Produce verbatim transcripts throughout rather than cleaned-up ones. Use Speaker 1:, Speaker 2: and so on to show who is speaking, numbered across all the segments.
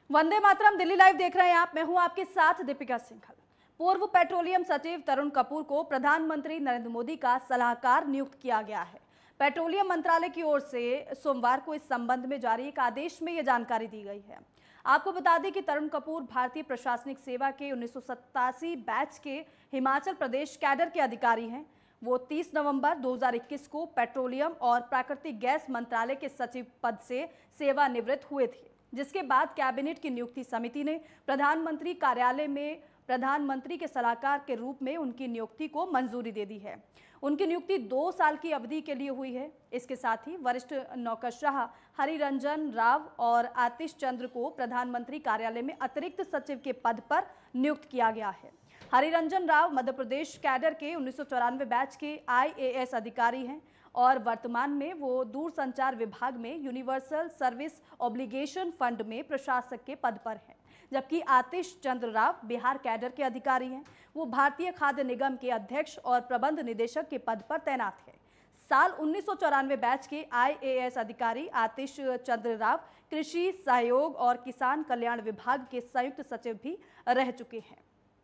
Speaker 1: Vande Mataram. Delhi live देख रहे हैं आप, मैं हूं आपके साथ दीपिका सिंघल। पूर्व पेट्रोलियम सचिव तरुण कपूर को प्रधानमंत्री नरेंद्र मोदी का सलाहकार नियुक्त किया गया है। पेट्रोलियम मंत्रालय की ओर से सोमवार को इस संबंध में जारी एक आदेश में यह जानकारी दी गई है। आपको बता दें कि तरुण कपूर भारतीय प्रशासनिक सेवा के उन्नीस सौ सत्तासी बैच के हिमाचल प्रदेश कैडर के अधिकारी हैं। वो तीस नवंबर दो हज़ार इक्कीस को पेट्रोलियम और प्राकृतिक गैस मंत्रालय के सचिव पद से सेवानिवृत्त हुए थे, जिसके बाद कैबिनेट की नियुक्ति समिति ने प्रधानमंत्री कार्यालय में प्रधानमंत्री के सलाहकार के रूप में उनकी नियुक्ति को मंजूरी दे दी है। उनकी नियुक्ति दो साल की अवधि के लिए हुई है। इसके साथ ही वरिष्ठ नौकरशाह हरिरंजन राव और आतिश चंद्र को प्रधानमंत्री कार्यालय में अतिरिक्त सचिव के पद पर नियुक्त किया गया है। हरिरंजन राव मध्य प्रदेश कैडर के उन्नीस सौ चौरानवे बैच के आई ए एस अधिकारी हैं और वर्तमान में वो दूरसंचार विभाग में यूनिवर्सल सर्विस ऑब्लिगेशन फंड में प्रशासक के पद पर हैं, जबकि आतिश चंद्र राव बिहार कैडर के अधिकारी हैं। वो भारतीय खाद्य निगम के अध्यक्ष और प्रबंध निदेशक के पद पर तैनात हैं। साल उन्नीस सौ चौरानवे बैच के आई ए एस अधिकारी आतिश चंद्र राव कृषि सहयोग और किसान कल्याण विभाग के संयुक्त सचिव भी रह चुके हैं।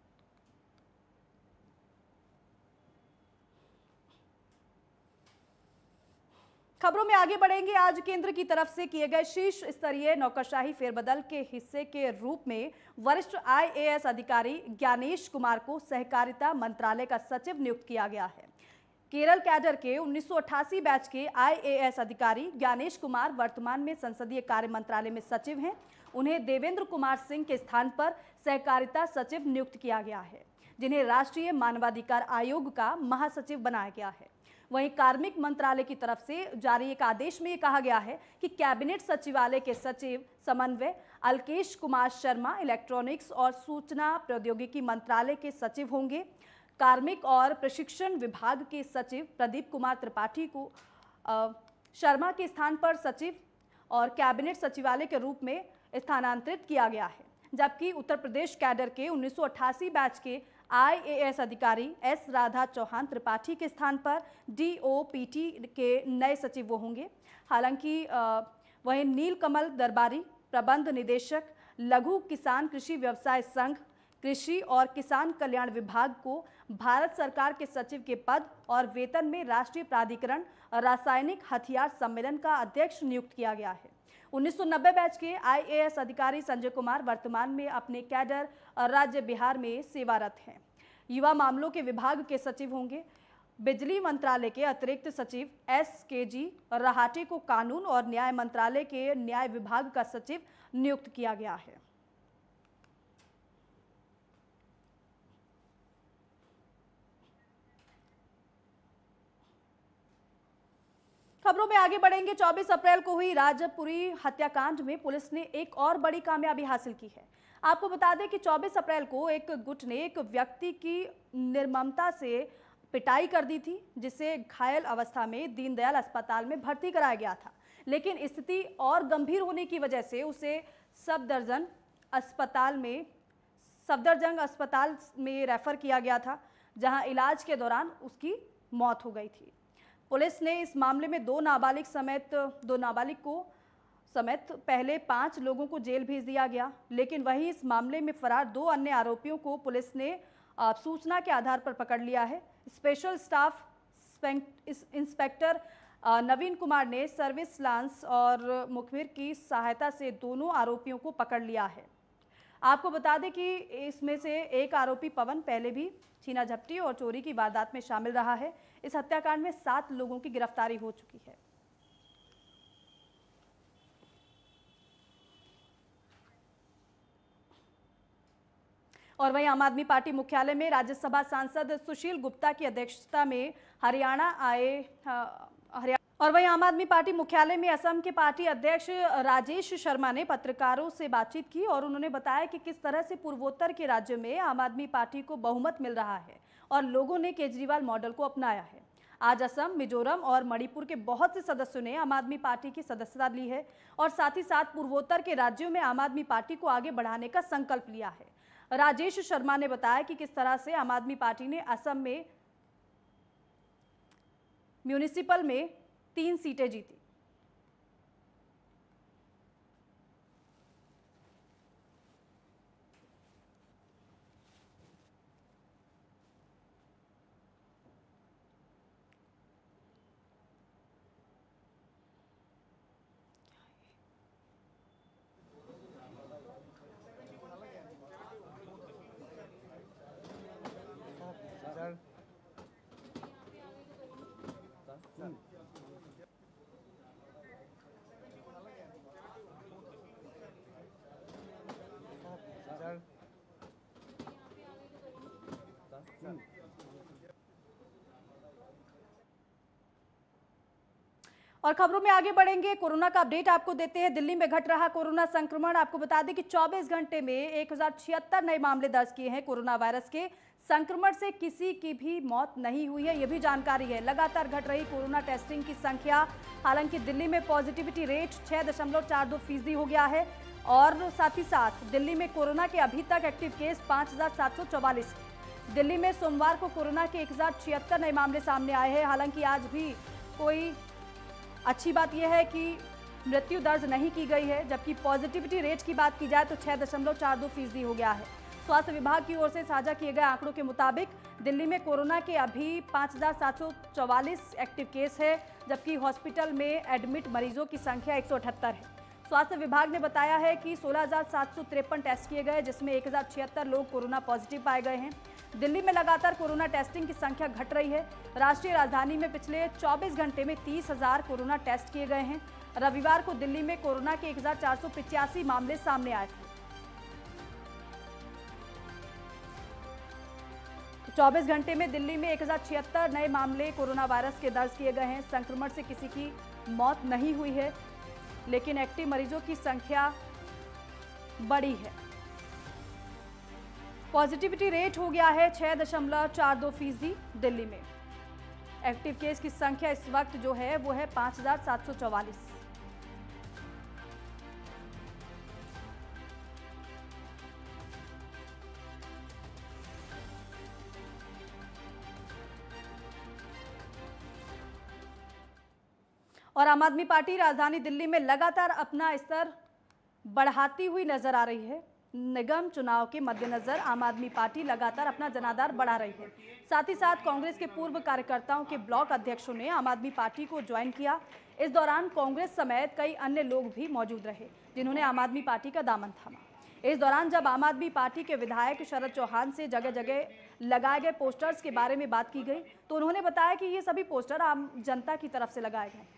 Speaker 1: खबरों में आगे बढ़ेंगे। आज केंद्र की तरफ से किए गए शीर्ष स्तरीय नौकरशाही फेरबदल के हिस्से के रूप में वरिष्ठ आई ए एस अधिकारी ज्ञानेश कुमार को सहकारिता मंत्रालय का सचिव नियुक्त किया गया है। केरल कैडर के उन्नीस सौ अट्ठासी बैच के आई ए एस अधिकारी ज्ञानेश कुमार वर्तमान में संसदीय कार्य मंत्रालय में सचिव हैं। उन्हें देवेंद्र कुमार सिंह के स्थान पर सहकारिता सचिव नियुक्त किया गया है, जिन्हें राष्ट्रीय मानवाधिकार आयोग का महासचिव बनाया गया है। वहीं कार्मिक मंत्रालय की तरफ से जारी एक आदेश में यह कहा गया है कि कैबिनेट सचिवालय के सचिव समन्वय अलकेश कुमार शर्मा इलेक्ट्रॉनिक्स और सूचना प्रौद्योगिकी मंत्रालय के सचिव होंगे। कार्मिक और प्रशिक्षण विभाग के सचिव प्रदीप कुमार त्रिपाठी को आ, शर्मा के स्थान पर सचिव और कैबिनेट सचिवालय के रूप में स्थानांतरित किया गया है, जबकि उत्तर प्रदेश कैडर के उन्नीस सौ अट्ठासी बैच के आई ए एस अधिकारी एस राधा चौहान त्रिपाठी के स्थान पर डी ओ पी टी के नए सचिव वो होंगे। हालांकि वहीं नीलकमल दरबारी प्रबंध निदेशक लघु किसान कृषि व्यवसाय संघ कृषि और किसान कल्याण विभाग को भारत सरकार के सचिव के पद और वेतन में राष्ट्रीय प्राधिकरण रासायनिक हथियार सम्मेलन का अध्यक्ष नियुक्त किया गया है। उन्नीस सौ नब्बे बैच के आई ए एस अधिकारी संजय कुमार वर्तमान में अपने कैडर राज्य बिहार में सेवारत हैं। युवा मामलों के विभाग के सचिव होंगे। बिजली मंत्रालय के अतिरिक्त सचिव एस के जी रहाटे को कानून और न्याय मंत्रालय के न्याय विभाग का सचिव नियुक्त किया गया है। खबरों में आगे बढ़ेंगे। चौबीस अप्रैल को हुई राजपुरी हत्याकांड में पुलिस ने एक और बड़ी कामयाबी हासिल की है। आपको बता दें कि चौबीस अप्रैल को एक गुट ने एक व्यक्ति की निर्ममता से पिटाई कर दी थी, जिसे घायल अवस्था में दीनदयाल अस्पताल में भर्ती कराया गया था, लेकिन स्थिति और गंभीर होने की वजह से उसे सफदरजंग अस्पताल में सफदरजंग अस्पताल में रेफर किया गया था, जहां इलाज के दौरान उसकी मौत हो गई थी। पुलिस ने इस मामले में दो नाबालिग समेत दो नाबालिग को समेत पहले पांच लोगों को जेल भेज दिया गया, लेकिन वहीं इस मामले में फरार दो अन्य आरोपियों को पुलिस ने सूचना के आधार पर पकड़ लिया है। Special staff inspector Naveen Kumar ने सर्विस लांस और मुखबिर की सहायता से दोनों आरोपियों को पकड़ लिया है। आपको बता दें कि इसमें से एक आरोपी पवन पहले भी छीना झपटी और चोरी की वारदात में शामिल रहा है। इस हत्याकांड में सात लोगों की गिरफ्तारी हो चुकी है। और वहीं आम आदमी पार्टी मुख्यालय में राज्यसभा सांसद सुशील गुप्ता की अध्यक्षता में हरियाणा आए हरियाणा और वहीं आम आदमी पार्टी मुख्यालय में असम के पार्टी अध्यक्ष राजेश शर्मा ने पत्रकारों से बातचीत की और उन्होंने बताया कि किस तरह से पूर्वोत्तर के राज्य में आम आदमी पार्टी को बहुमत मिल रहा है और लोगों ने केजरीवाल मॉडल को अपनाया है। आज असम, मिजोरम और मणिपुर के बहुत से सदस्यों ने आम आदमी पार्टी की सदस्यता ली है और साथ ही साथ पूर्वोत्तर के राज्यों में आम आदमी पार्टी को आगे बढ़ाने का संकल्प लिया है। राजेश शर्मा ने बताया कि किस तरह से आम आदमी पार्टी ने असम में म्यूनिसिपल में तीन सीटें जीती। और खबरों में आगे बढ़ेंगे, कोरोना का अपडेट आपको देते हैं। दिल्ली में घट रहा कोरोना संक्रमण। आपको बता दें कि चौबीस घंटे में एक हजार छिहत्तर नए मामले दर्ज किए हैं। कोरोना वायरस के संक्रमण से किसी की भी मौत नहीं हुई है, यह भी जानकारी है। लगातार घट रही कोरोना टेस्टिंग की संख्या। हालांकि दिल्ली में पॉजिटिविटी रेट छह दशमलव चार दो फीसदी हो गया है और साथ ही साथ दिल्ली में कोरोना के अभी तक एक्टिव केस पांच हजार सात सौ चौवालीस। दिल्ली में सोमवार को कोरोना के एक हजार छिहत्तर नए मामले सामने आए हैं। हालांकि आज भी कोई अच्छी बात यह है कि मृत्यु दर्ज नहीं की गई है, जबकि पॉजिटिविटी रेट की बात की जाए तो छह दशमलव चार दो फीसदी हो गया है। स्वास्थ्य विभाग की ओर से साझा किए गए आंकड़ों के मुताबिक दिल्ली में कोरोना के अभी पाँच हजार सात सौ चौवालीस एक्टिव केस है, जबकि हॉस्पिटल में एडमिट मरीजों की संख्या एक सौ अठहत्तर है। स्वास्थ्य विभाग ने बताया है कि सोलह हजार सात सौ तिरपन टेस्ट किए गए, जिसमें एक हजार छिहत्तर लोग कोरोना पॉजिटिव पाए गए हैं। दिल्ली में लगातार कोरोना टेस्टिंग की संख्या घट रही है। राष्ट्रीय राजधानी में पिछले चौबीस घंटे में तीस हजार कोरोना टेस्ट किए गए हैं। रविवार को दिल्ली में कोरोना के एक हजार चार सौ पिचासी मामले सामने आए थे। चौबीस घंटे में दिल्ली में एक हजार छिहत्तर नए मामले कोरोना वायरस के दर्ज किए गए हैं। संक्रमण से किसी की मौत नहीं हुई है, लेकिन एक्टिव मरीजों की संख्या बढ़ी है। पॉजिटिविटी रेट हो गया है छह दशमलव चार दो फीसदी। दिल्ली में एक्टिव केस की संख्या इस वक्त जो है वो है पांच हजार सात सौ चौवालीस। और आम आदमी पार्टी राजधानी दिल्ली में लगातार अपना स्तर बढ़ाती हुई नजर आ रही है। निगम चुनाव के मद्देनजर आम आदमी पार्टी लगातार अपना जनाधार बढ़ा रही है। साथ ही साथ कांग्रेस के पूर्व कार्यकर्ताओं के ब्लॉक अध्यक्षों ने आम आदमी पार्टी को ज्वाइन किया। इस दौरान कांग्रेस समेत कई अन्य लोग भी मौजूद रहे, जिन्होंने आम आदमी पार्टी का दामन थामा। इस दौरान जब आम आदमी पार्टी के विधायक शरद चौहान से जगह जगह लगाए गए पोस्टर्स के बारे में बात की गई, तो उन्होंने बताया कि ये सभी पोस्टर आम जनता की तरफ से लगाए गए।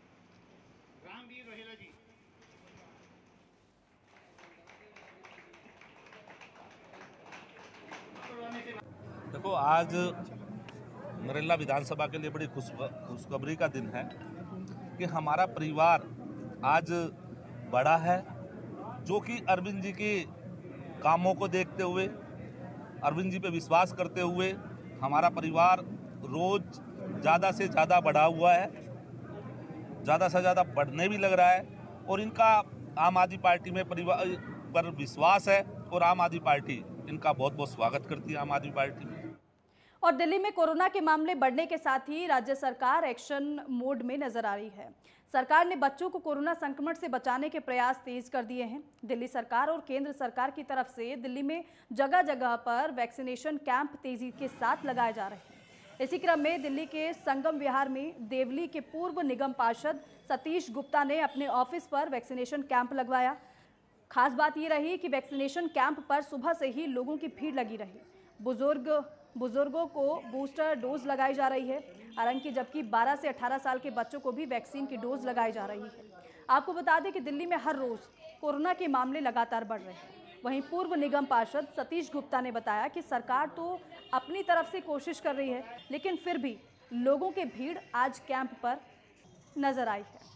Speaker 2: देखो, आज नरेला विधानसभा के लिए बड़ी खुश खुशखबरी का दिन है कि हमारा परिवार आज बड़ा है, जो कि अरविंद जी के कामों को देखते हुए, अरविंद जी पे विश्वास करते हुए हमारा परिवार रोज ज़्यादा से ज़्यादा बढ़ा हुआ है, ज़्यादा से ज़्यादा बढ़ने भी लग रहा है। और इनका आम आदमी पार्टी में परिवार पर विश्वास है और आम आदमी पार्टी इनका बहुत बहुत स्वागत करती है। आम आदमी पार्टी में
Speaker 1: और दिल्ली में कोरोना के मामले बढ़ने के साथ ही राज्य सरकार एक्शन मोड में नजर आ रही है। सरकार ने बच्चों को कोरोना संक्रमण से बचाने के प्रयास तेज कर दिए हैं। दिल्ली सरकार और केंद्र सरकार की तरफ से दिल्ली में जगह जगह पर वैक्सीनेशन कैंप तेजी के साथ लगाए जा रहे हैं। इसी क्रम में दिल्ली के संगम विहार में देवली के पूर्व निगम पार्षद सतीश गुप्ता ने अपने ऑफिस पर वैक्सीनेशन कैंप लगवाया। खास बात ये रही कि वैक्सीनेशन कैंप पर सुबह से ही लोगों की भीड़ लगी रही। बुजुर्ग बुजुर्गों को बूस्टर डोज लगाई जा रही है, हालांकि जबकि बारह से अठारह साल के बच्चों को भी वैक्सीन की डोज लगाई जा रही है। आपको बता दें कि दिल्ली में हर रोज कोरोना के मामले लगातार बढ़ रहे हैं। वहीं पूर्व निगम पार्षद सतीश गुप्ता ने बताया कि सरकार तो अपनी तरफ से कोशिश कर रही है, लेकिन फिर भी लोगों की भीड़ आज कैंप पर नजर आई है।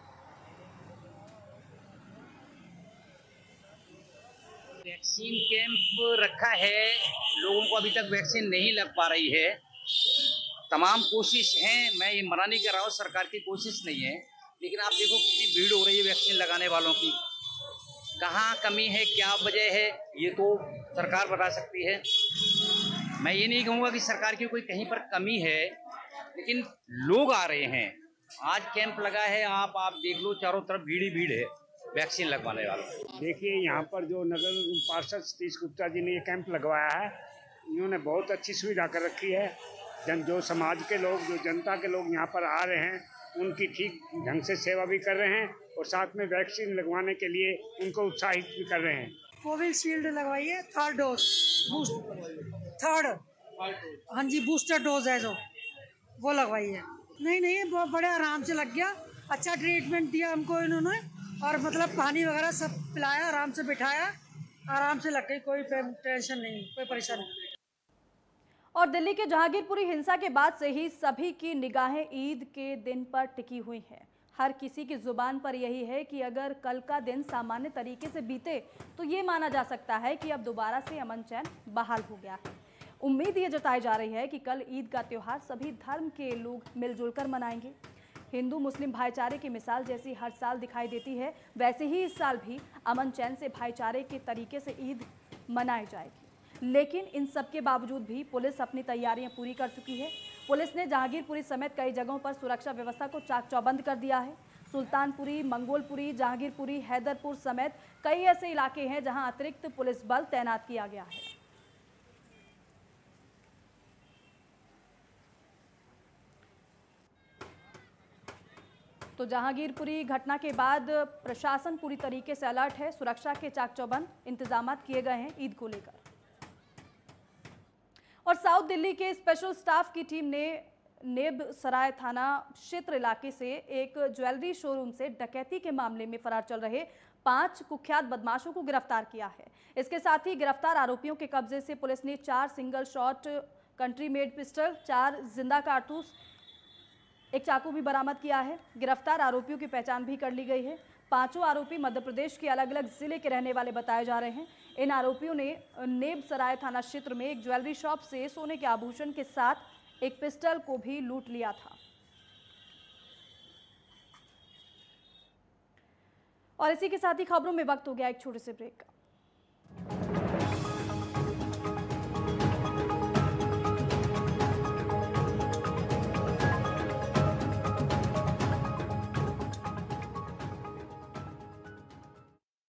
Speaker 3: वैक्सीन कैंप रखा है, लोगों को अभी तक वैक्सीन नहीं लग पा रही है। तमाम कोशिश है, मैं ये मना नहीं कर रहा हूँ, सरकार की कोशिश नहीं है, लेकिन आप देखो कितनी भीड़ हो रही है वैक्सीन लगाने वालों की। कहाँ कमी है, क्या वजह है, ये तो सरकार बता सकती है। मैं ये नहीं कहूँगा कि सरकार की कोई कहीं पर कमी है, लेकिन लोग आ रहे हैं। आज कैंप लगा है, आप आप देख लो, चारों तरफ भीड़ ही भीड़ है वैक्सीन लगवाने वाला।
Speaker 4: देखिए, यहाँ पर जो नगर पार्षद सतीश गुप्ता जी ने ये कैंप लगवाया है, इन्होंने बहुत अच्छी सुविधा कर रखी है। जन जो समाज के लोग, जो जनता के लोग यहाँ पर आ रहे हैं, उनकी ठीक ढंग से सेवा भी कर रहे हैं और साथ में वैक्सीन लगवाने के लिए उनको उत्साहित भी कर रहे हैं।
Speaker 5: कोविशील्ड लगवाई है, थर्ड डोज, थर्ड हाँ जी बूस्टर डोज है जो वो लगवाई है। नहीं नहीं बहुत बड़े आराम से लग गया, अच्छा ट्रीटमेंट दिया हमको इन्होंने, और मतलब पानी वगैरह सब पिलाया, आराम से बिठाया, आराम से लग गई, कोई टेंशन नहीं, कोई परेशानी नहीं।
Speaker 1: और दिल्ली के जहांगीरपुरी हिंसा के बाद से ही सभी की निगाहें ईद के दिन पर टिकी हुई हैं। हर किसी की जुबान पर यही है कि अगर कल का दिन सामान्य तरीके से बीते तो ये माना जा सकता है कि अब दोबारा से अमन चैन बहाल हो गया है। उम्मीद ये जताई जा रही है कि कल ईद का त्यौहार सभी धर्म के लोग मिलजुल कर मनाएंगे। हिंदू मुस्लिम भाईचारे की मिसाल जैसी हर साल दिखाई देती है, वैसे ही इस साल भी अमन चैन से भाईचारे के तरीके से ईद मनाई जाएगी। लेकिन इन सब के बावजूद भी पुलिस अपनी तैयारियां पूरी कर चुकी है। पुलिस ने जहांगीरपुरी समेत कई जगहों पर सुरक्षा व्यवस्था को चाक चौबंद कर दिया है। सुल्तानपुरी, मंगोलपुरी, जहांगीरपुरी, हैदरपुर समेत कई ऐसे इलाके हैं जहां अतिरिक्त पुलिस बल तैनात किया गया है। तो जहांगीरपुरी घटना के बाद प्रशासन पूरी तरीके से अलर्ट है। सुरक्षा के चाक चौबंद इंतजाम किए गए हैं ईद को लेकर। और साउथ दिल्ली के स्पेशल स्टाफ की टीम ने नेब सराय थाना क्षेत्र इलाके से एक ज्वेलरी शोरूम से डकैती के मामले में फरार चल रहे पांच कुख्यात बदमाशों को गिरफ्तार किया है। इसके साथ ही गिरफ्तार आरोपियों के कब्जे से पुलिस ने चार single shot country made pistol, चार जिंदा कारतूस, एक चाकू भी बरामद किया है। गिरफ्तार आरोपियों की पहचान भी कर ली गई है। पांचों आरोपी मध्य प्रदेश के अलग अलग जिले के रहने वाले बताए जा रहे हैं। इन आरोपियों ने नेब सराय थाना क्षेत्र में एक ज्वेलरी शॉप से सोने के आभूषण के साथ एक पिस्टल को भी लूट लिया था। और इसी के साथ ही खबरों में वक्त हो गया एक छोटे से ब्रेक का।